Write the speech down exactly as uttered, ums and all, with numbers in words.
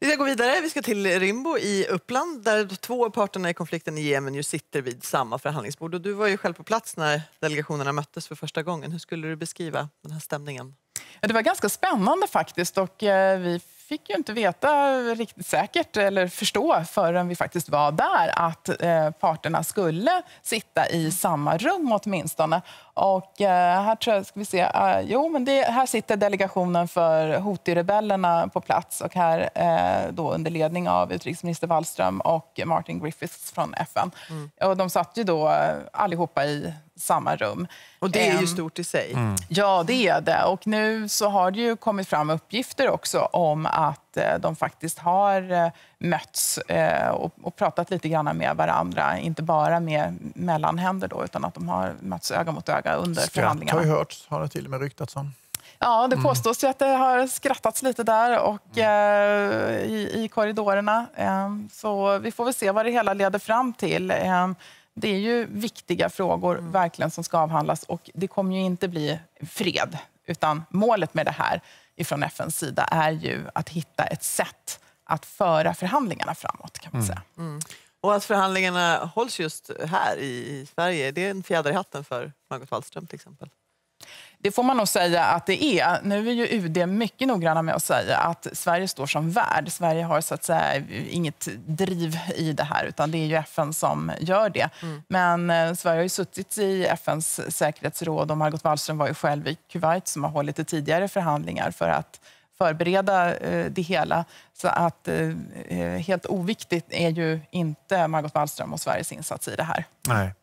Vi ska gå vidare. Vi ska till Rimbo i Uppland där två av parterna i konflikten i Jemen ju sitter vid samma förhandlingsbord. Och du var ju själv på plats när delegationerna möttes för första gången. Hur skulle du beskriva den här stämningen? Ja, det var ganska spännande faktiskt och eh, vi fick ju inte veta riktigt säkert eller förstå förrän vi faktiskt var där att eh, parterna skulle sitta i samma rum åtminstone. Och eh, här tror jag, ska vi se, eh, jo men det, här sitter delegationen för Houthi-rebellerna på plats och här eh, då under ledning av utrikesminister Wallström och Martin Griffiths från F N. Mm. Och de satt ju då eh, allihopa i samma rum. Och det är ju stort i sig. Mm. Ja, det är det. Och nu så har det ju kommit fram uppgifter också om att eh, de faktiskt har eh, mötts eh, och, och pratat lite grann med varandra. Inte bara med mellanhänder då, utan att de har mötts öga mot öga under Skratt förhandlingarna. har ju hörts, har det till och med ryktats om. Ja, det påstås ju att det har skrattats lite där och eh, i, i korridorerna. Eh, så vi får väl se vad det hela leder fram till. Eh, Det är ju viktiga frågor mm. verkligen som ska avhandlas och det kommer ju inte bli fred utan målet med det här ifrån F N:s sida är ju att hitta ett sätt att föra förhandlingarna framåt kan man mm. säga. Mm. Och att förhandlingarna hålls just här i, i Sverige, det är en fjäder i hatten för Margot Wallström till exempel. Det får man nog säga att det är. Nu är ju U D mycket noggranna med att säga att Sverige står som värd. Sverige har så att säga inget driv i det här utan det är ju F N som gör det. Mm. Men eh, Sverige har ju suttit i F N:s säkerhetsråd och Margot Wallström var ju själv i Kuwait som har hållit det tidigare förhandlingar för att förbereda eh, det hela. Så att eh, helt oviktigt är ju inte Margot Wallström och Sveriges insats i det här. Nej.